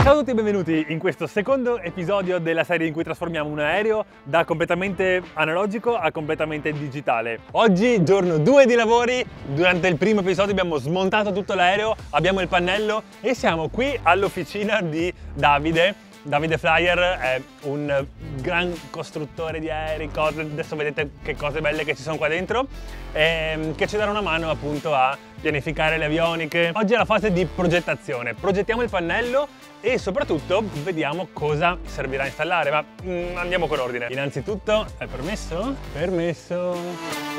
Ciao a tutti e benvenuti in questo secondo episodio della serie in cui trasformiamo un aereo da completamente analogico a completamente digitale. Oggi, giorno 2 di lavori, durante il primo episodio abbiamo smontato tutto l'aereo, abbiamo il pannello e siamo qui all'officina di Davide. Davide Flyer è un gran costruttore di aerei, adesso vedete che cose belle che ci sono qua dentro, che ci darà una mano appunto a pianificare le avioniche. Oggi è la fase di progettazione, progettiamo il pannello e soprattutto vediamo cosa servirà a installare, ma andiamo con ordine. Innanzitutto, è permesso? Permesso!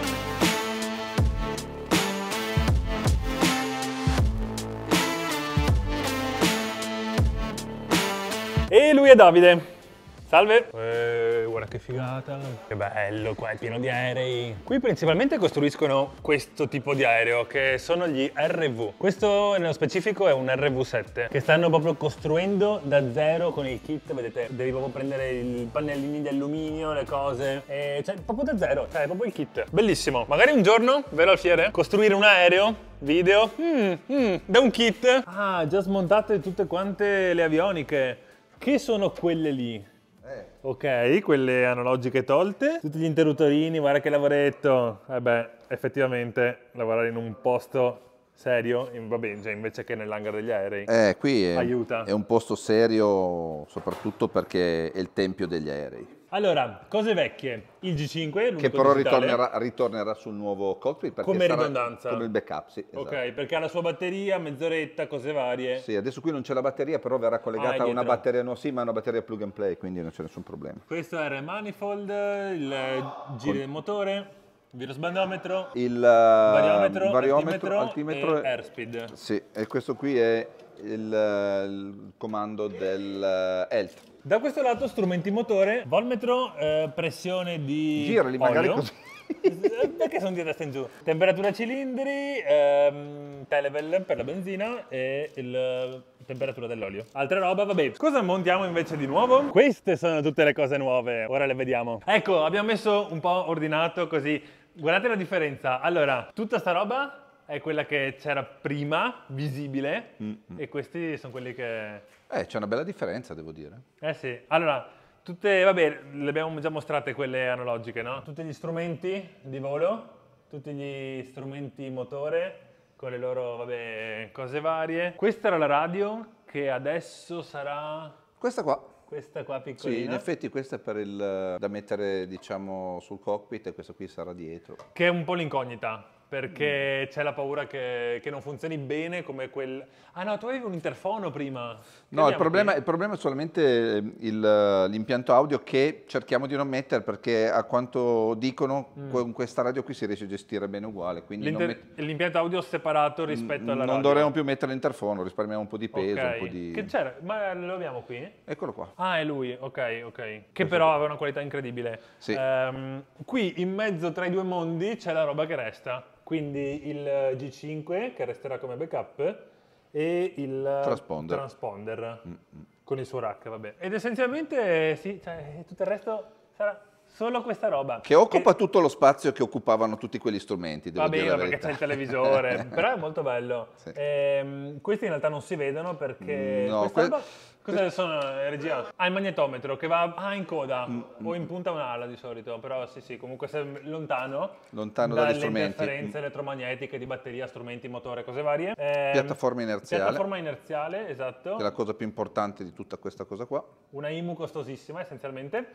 E lui è Davide. Salve! Guarda che figata! Che bello, qua è pieno di aerei. Qui principalmente costruiscono questo tipo di aereo, che sono gli RV. Questo nello specifico è un RV7, che stanno proprio costruendo da zero con il kit. Vedete, devi proprio prendere i pannellini di alluminio, le cose, cioè proprio da zero, cioè proprio il kit. Bellissimo! Magari un giorno, vero Alfiere? Costruire un aereo, video, da un kit. Ah, già smontate tutte quante le avioniche. Che sono quelle lì? Ok, quelle analogiche tolte. Tutti gli interruttorini, guarda che lavoretto. Beh, effettivamente lavorare in un posto serio, vabbè, cioè invece che nell'hangar degli aerei, qui aiuta. È un posto serio soprattutto perché è il tempio degli aerei. Allora, cose vecchie, il G5, Che però digitale, ritornerà sul nuovo cockpit perché come sarà ridondanza. come il backup, sì, esatto. Ok, perché ha la sua batteria, mezz'oretta, cose varie. Sì, adesso qui non c'è la batteria, però verrà collegata a una dietro. batteria, no, sì, ma una batteria plug and play, quindi non c'è nessun problema. Questo è il manifold, il giro del motore, il virosbandometro, Il variometro, altimetro e airspeed. Sì, e questo qui è il comando del ELT. Da questo lato strumenti motore, volmetro, pressione di Girali magari olio. così. Perché sono di testa in giù? Temperatura cilindri, televel per la benzina e temperatura dell'olio. Altra roba, vabbè. Cosa montiamo invece di nuovo? Queste sono tutte le cose nuove, ora le vediamo. Ecco, abbiamo messo un po' ordinato così. Guardate la differenza. Allora, tutta sta roba è quella che c'era prima, visibile, e questi sono quelli che... C'è una bella differenza, devo dire. Sì. Allora, tutte, vabbè, le abbiamo già mostrate quelle analogiche, no? Tutti gli strumenti di volo, tutti gli strumenti motore, con le loro, vabbè, cose varie. Questa era la radio, che adesso sarà... Questa qua. Questa qua piccolina. Sì, in effetti questa è per da mettere, diciamo, sul cockpit e questa qui sarà dietro. Che è un po' l'incognita, perché c'è la paura che non funzioni bene come quel... Ah no, tu avevi un interfono prima. No, il problema è solamente l'impianto audio che cerchiamo di non mettere perché a quanto dicono con questa radio qui si riesce a gestire bene uguale. L'impianto audio separato rispetto alla radio. Non dovremmo più mettere l'interfono, risparmiamo un po' di peso, un po' di... Che c'era? Ma lo abbiamo qui? Eccolo qua. Ah, è lui, ok. Che però aveva una qualità incredibile. Sì. Qui in mezzo tra i due mondi c'è la roba che resta. Quindi il G5 che resterà come backup e il transponder con il suo rack, vabbè. Ed essenzialmente sì, cioè, tutto il resto sarà solo questa roba. Che occupa tutto lo spazio che occupavano tutti quegli strumenti, devo dire la perché verità. c'è il televisore, però è molto bello. Sì. Questi in realtà non si vedono perché... No, Cosa sono, regia? Ah, il magnetometro che va in coda o in punta un'ala di solito, però sì, comunque sei lontano dagli strumenti. Interferenze elettromagnetiche di batteria, strumenti, motore, cose varie. Piattaforma inerziale, esatto. Che è la cosa più importante di tutta questa cosa qua. Una IMU costosissima essenzialmente.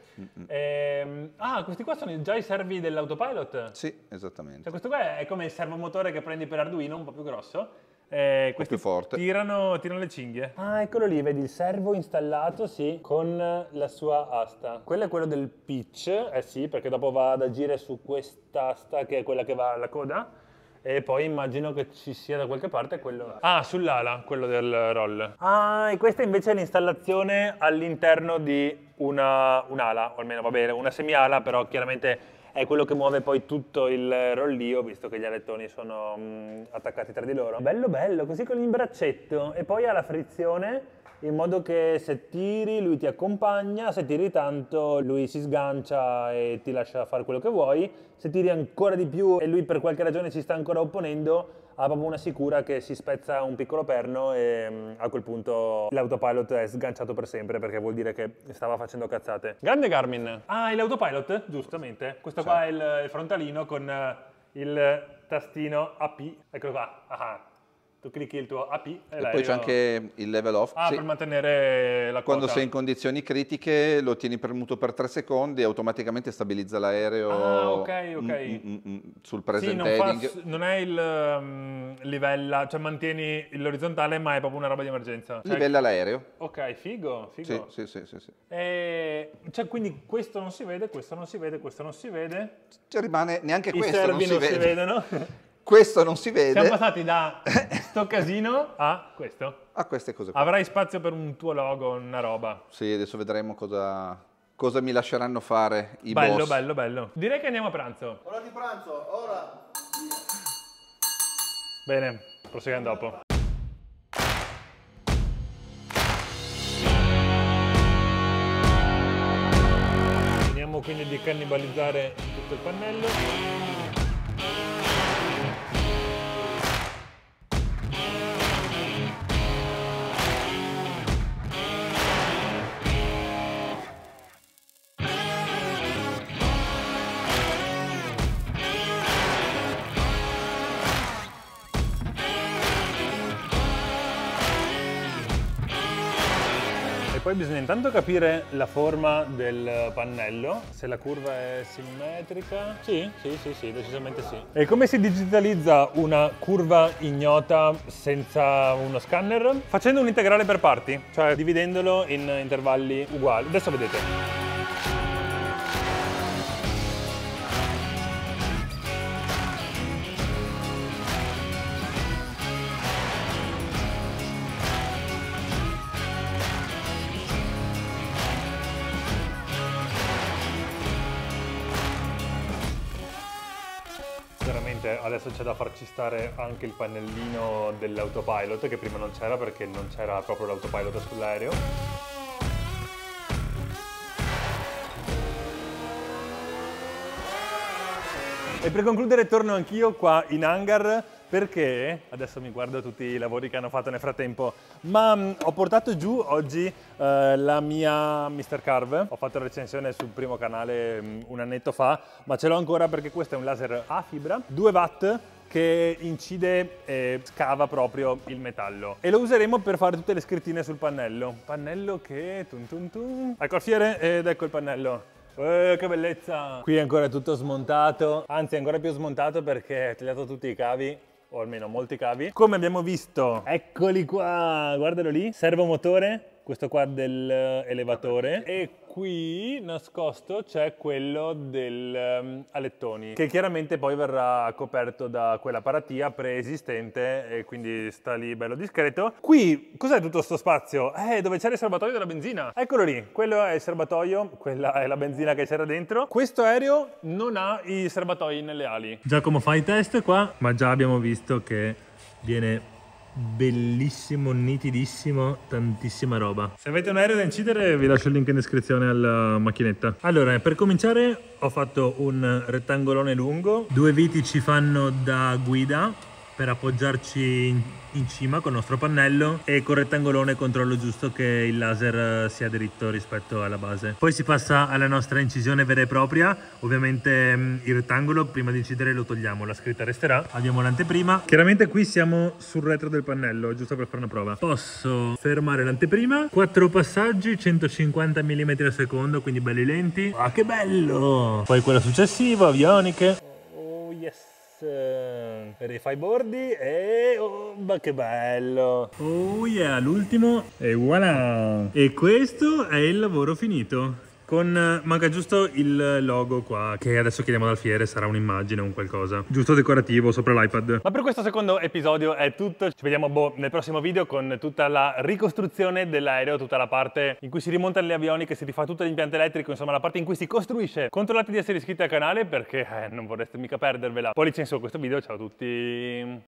Questi qua sono già i servi dell'autopilot? Sì, esattamente. Cioè questo qua è come il servomotore che prendi per Arduino, un po' più grosso. Questi più forte. Tirano le cinghie. Ah, eccolo lì, vedi il servo installato, sì, con la sua asta. Quello è quello del pitch, sì, perché dopo va ad agire su quest'asta che è quella che va alla coda. E poi immagino che ci sia da qualche parte quello... Ah, sull'ala, quello del roll. Ah, e questa invece è l'installazione all'interno di un'ala, o almeno, va bene, una semiala, però chiaramente... è quello che muove poi tutto il rollio, visto che gli alettoni sono attaccati tra di loro. Bello, così con il braccetto. E poi ha la frizione, in modo che se tiri lui ti accompagna, se tiri tanto lui si sgancia e ti lascia fare quello che vuoi, se tiri ancora di più e lui per qualche ragione si sta ancora opponendo, ha proprio una sicura che si spezza un piccolo perno e a quel punto l'autopilot è sganciato per sempre perché vuol dire che stava facendo cazzate. Grande Garmin. Ah, l'autopilot, giustamente. Questo qua è il frontalino con il tastino AP. Eccolo qua. Ah. Tu clicchi il tuo AP e poi c'è anche il level off. Ah, sì. Per mantenere la quota. Quando sei in condizioni critiche lo tieni premuto per 3 secondi e automaticamente stabilizza l'aereo. Ah, ok. Sul present sì, heading. Non è il livella, cioè mantieni l'orizzontale, ma è proprio una roba di emergenza. Cioè, livella l'aereo. Ok, figo. Sì. Cioè, quindi questo non si vede, questo non si vede, questo non si vede. Cioè rimane neanche I questo servi non si vedono. Questo non si vede. Siamo passati da sto casino a questo. A queste cose qua. Avrai spazio per un tuo logo, una roba. Sì, adesso vedremo cosa mi lasceranno fare i boss. Bello. Direi che andiamo a pranzo. Ora di pranzo, ora. Bene, proseguiamo dopo. Finiamo quindi di cannibalizzare tutto il pannello. E poi bisogna intanto capire la forma del pannello, se la curva è simmetrica. Sì, decisamente sì. E come si digitalizza una curva ignota senza uno scanner? Facendo un integrale per parti, cioè dividendolo in intervalli uguali. Adesso vedete. Veramente adesso c'è da farci stare anche il pannellino dell'autopilot che prima non c'era perché non c'era proprio l'autopilot sull'aereo. E per concludere torno anch'io qua in hangar perché, adesso mi guardo tutti i lavori che hanno fatto nel frattempo, ma ho portato giù oggi la mia Mr. Carve. Ho fatto recensione sul primo canale un annetto fa, ma ce l'ho ancora perché questo è un laser a fibra, 2 watt, che incide e scava proprio il metallo. E lo useremo per fare tutte le scrittine sul pannello. Pannello che... Ecco il fiere ed ecco il pannello. Che bellezza! Qui è ancora tutto smontato, anzi è ancora più smontato perché ho tagliato tutti i cavi, o almeno molti cavi. Come abbiamo visto, eccoli qua, guardalo lì, servomotore, questo qua dell'elevatore, e qui nascosto c'è quello del alettoni, che chiaramente poi verrà coperto da quella paratia preesistente e quindi sta lì bello discreto. Qui cos'è tutto sto spazio? Dove c'era il serbatoio della benzina. Eccolo lì, quello è il serbatoio, quella è la benzina che c'era dentro. Questo aereo non ha i serbatoi nelle ali. Giacomo fa i test qua, ma già abbiamo visto che viene bellissimo, nitidissimo, tantissima roba. Se avete un aereo da incidere vi lascio il link in descrizione alla macchinetta. Allora, per cominciare ho fatto un rettangolone lungo, 2 viti ci fanno da guida per appoggiarci in cima col nostro pannello e col rettangolone controllo giusto che il laser sia dritto rispetto alla base. Poi si passa alla nostra incisione vera e propria. Ovviamente il rettangolo prima di incidere lo togliamo, la scritta resterà. Abbiamo l'anteprima. Chiaramente qui siamo sul retro del pannello, giusto per fare una prova. Posso fermare l'anteprima, 4 passaggi, 150 mm al secondo, quindi belli lenti. Ah, che bello! Poi quello successivo, avioniche. Oh yes! Rifai i bordi e oh, ma che bello! Oh yeah, l'ultimo e voilà! E questo è il lavoro finito. Manca giusto il logo qua, che adesso chiediamo dal fiere, sarà un'immagine o un qualcosa. Giusto decorativo sopra l'iPad. Ma per questo secondo episodio è tutto. Ci vediamo nel prossimo video con tutta la ricostruzione dell'aereo, tutta la parte in cui si rimontano le avioniche, si rifà tutto l'impianto elettrico, insomma la parte in cui si costruisce. Controllate di essere iscritti al canale perché non vorreste mica perdervela. Pollice in su a questo video, ciao a tutti!